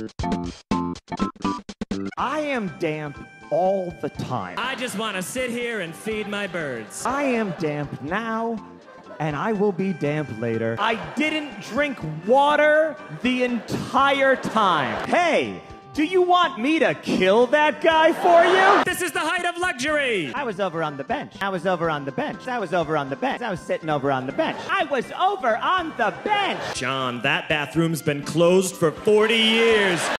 I am damp all the time. I just want to sit here and feed my birds. I am damp now, and I will be damp later. I didn't drink water the entire time. Hey, do you want me to kill that guy for you? This is the height of luxury. I was over on the bench. I was over on the bench. I was over on the bench. I was sitting over on the bench. I was over on the bench. John, that bathroom's been closed for 40 years.